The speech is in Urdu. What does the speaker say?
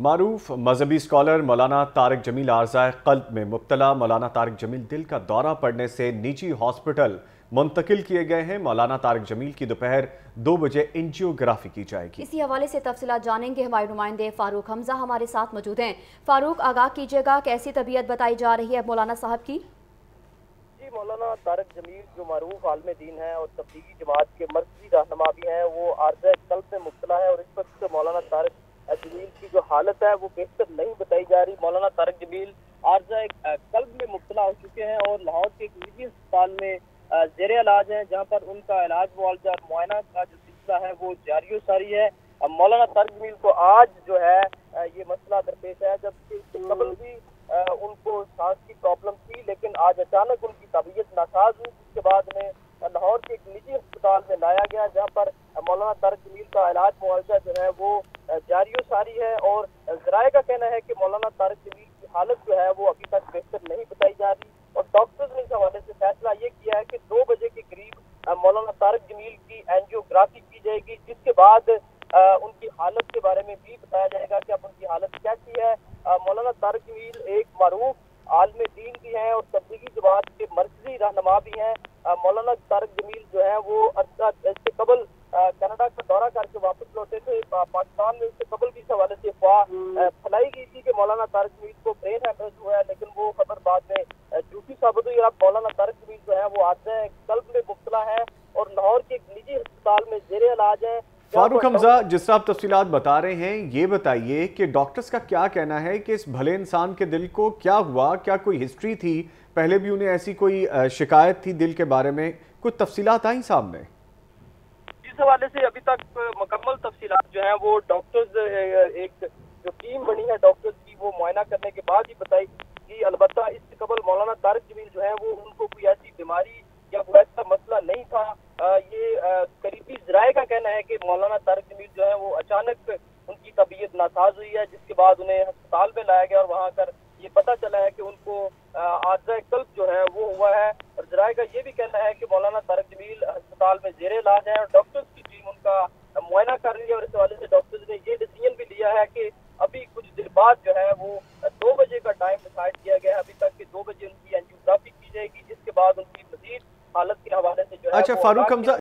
معروف مذہبی اسکالر مولانا طارق جمیل عارضہ قلب میں مبتلا مولانا طارق جمیل دل کا دورہ پڑنے سے نجی ہاسپٹل منتقل کیے گئے ہیں۔ مولانا طارق جمیل کی دوپہر 2 بجے انجیوگرافی کی جائے گی۔ اسی حوالے سے تفصیلات جانیں گے، ہمارے نمائندے فاروق حمزہ ہمارے ساتھ موجود ہیں۔ فاروق، آگاہ کیجیے گا، کیسی طبیعت بتائی جا رہی ہے مولانا صاحب کی؟ جی، مولانا طارق جمیل جو معروف عالم دین ہیں اور تبلیغی جماعت کے مرکزی رہنما بھی ہیں، وہ عارضہ قلب میں مبتلا ہے اور اس وقت مولانا طارق جمیل کی جو حالت ہے وہ بہتر نہیں بتائی جا رہی۔ مولانا طارق جمیل عارضہ قلب میں مبتلا ہو چکے ہیں اور لاہور کے ایک نجی اسپتال میں زیر علاج ہیں، جہاں پر ان کا علاج معالجہ اور معائنہ کا جو سلسلہ ہے وہ جاری و ساری ہے۔ مولانا طارق جمیل کو آج جو ہے یہ مسئلہ درپیش ہے، جبکہ اس سے قبل بھی ان کو سانس کی پرابلم تھی، لیکن آج اچانک ان کی طبیعت ناساز ہوئی، جس کے بعد انہیں لاہور کے ایک نجی اسپتال میں لایا گیا، جہاں پر مولانا طارق جمیل کا علاج معالجہ جو ہے وہ جاری و ساری ہے۔ اور ذرائع کا کہنا ہے کہ مولانا طارق جمیل کی حالت جو ہے وہ ابھی تک بہتر نہیں بتائی جا رہی، اور ڈاکٹرز نے اس حوالے سے فیصلہ یہ کیا ہے کہ 2 بجے کے قریب مولانا طارق جمیل کی اینجیوگرافی کی جائے گی، جس کے بعد ان کی حالت کے بارے میں بھی بتایا جائے گا کہ اب ان کی حالت کیسی ہے۔ مولانا طارق جمیل ایک معروف عالم دین بھی ہیں اور تبلیغی جماعت کے مرکزی رہنما بھی ہیں۔ مولانا طارق جمیل جو ہے وہ اس سے قبل کینیڈا کا دورہ کر کے واپس لوٹے تھے۔ پاکستان میں اس سے قبل بھی اس حوالے سے افواہ پھیلائی گئی تھی کہ مولانا طارق جمیل کو برین ہیمریج ہوا ہے، لیکن وہ خبر بعد میں جھوٹی ثابت ہوئی۔ اب مولانا طارق جمیل جو ہے وہ عارضہ قلب میں مبتلا ہے اور لاہور کے ایک نجی اسپتال میں زیر علاج ہے۔ فاروق حمزہ، جس طرح آپ تفصیلات بتا رہے ہیں، یہ بتائیے کہ ڈاکٹرز کا کیا کہنا ہے کہ اس بھلے انسان کے دل کو کیا ہوا؟ کیا کوئی ہسٹری تھی؟ پہلے بھی انہیں ایسی کوئی شکایت تھی دل کے بارے میں؟ کچھ تفصیلات آئیں سامنے؟ اس حوالے سے ابھی تک مکمل تفصیلات جو ہیں وہ ڈاکٹرز ایک جو ٹیم بنی ہے ڈاکٹرز کی، وہ معائنہ کرنے کے بعد ہی بتائی کہ البتہ اس سے قبل مولانا طارق جمیل جو ہے وہ ان کو کوئی ایسی بیماری یا کوئی ایسا مسئلہ نہیں تھا۔ یہ قریبی ذرائع کا کہنا ہے کہ مولانا طارق جمیل جو ہے وہ اچانک ان کی طبیعت ناساز ہوئی ہے، جس کے بعد انہیں ہسپتال میں لایا گیا اور وہاں کر یہ پتہ چلا ہے کہ ان کو عارضہ قلب جو ہے وہ ہوا ہے۔ اور ذرائع کا یہ بھی کہنا ہے کہ مولانا طارق جمیل ہسپتال میں زیر علاج ہے اور ڈاکٹرز کی ٹیم ان کا معائنہ کر رہی ہے، اور اس حوالے سے ڈاکٹرز نے یہ ڈیسیژن بھی لیا ہے کہ ابھی کچھ دیر بعد جو ہے وہ 2 بجے کا ٹائم ڈیسائیڈ کیا گیا ہے ابھی تک کہ 2 بجے ان کی اینجیوگرافی کی جائے گی، جس کے بعد ان کی مزید حالت کے حوالے سے جو ہے اچھا فاروق حمزہ،